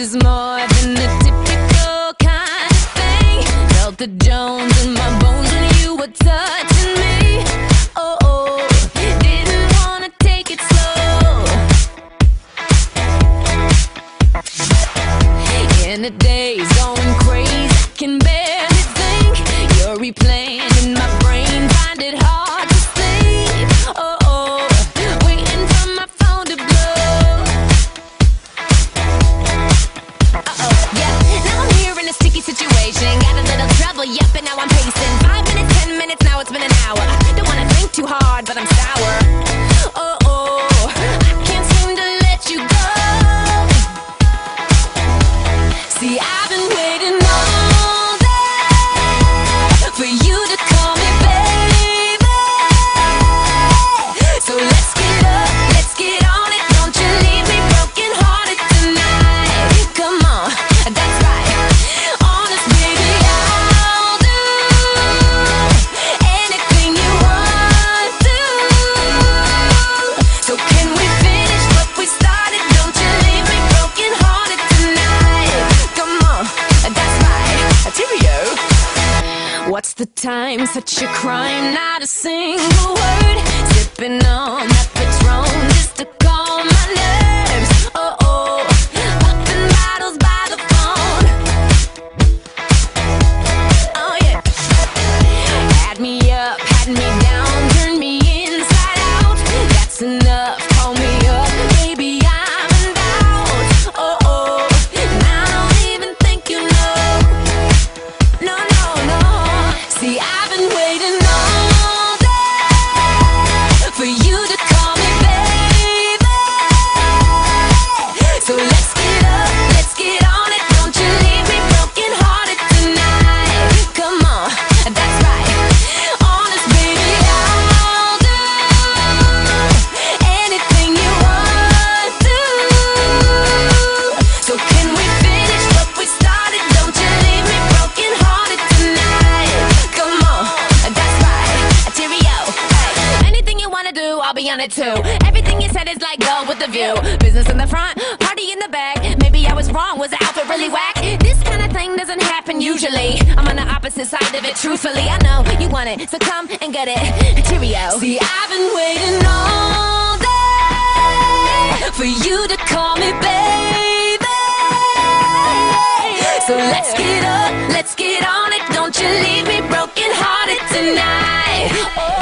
is more than the typical kind of thing. Felt the Jones in my bones when you were touching me. Oh, oh, didn't wanna take it slow. In the days going crazy, I can barely think. You're replaying in my brain, find it hard to sleep. Oh, oh, waiting for my phone to blow. Uh-oh, yeah, now I'm here in a sticky situation. Got a little trouble, yep, and now I'm pacing. 5 minutes, 10 minutes, now it's been an hour. Don't wanna think too hard, but I'm sour. Oh, oh, I can't seem to let you go. See, I've been waiting all day for you to call me baby. So let's get up, let's get on it. Don't you leave me broken hearted tonight. Come on, that's right. Honest, baby, I'll do anything you want to. So can we finish what we started? Don't you leave me broken hearted tonight. Come on, that's right. Cheerio. What's the time? Such a crime, not a single word. Sipping on that Patron just to calm my nerves. Oh, oh, popping bottles by the phone. Oh, yeah. Had me up, had me down, turned me inside out. That's enough, call me up, baby, I'm in doubt. Oh, oh, and I don't even think you know. No, no, no. See, I've been waiting all day for you to call me baby. So let's get up, let's get on it. Don't you leave me broken hearted tonight. Come on, that's right. Honest, baby, I'll do anything you want to. So can we finish what we started? Don't you leave me broken hearted tonight. Come on, that's right. Cheerio. Hey, anything you wanna do, I'll be on it too. Everything you said is like go with the view. Business in the front, party in the back. Maybe I was wrong, was the outfit really whack? This kind of thing doesn't happen usually. I'm on the opposite side of it, truthfully. I know you want it, so come and get it. Cheerio. See, I've been waiting all day for you to call me baby. So let's get up, let's get on it. Don't you leave me broken hearted tonight.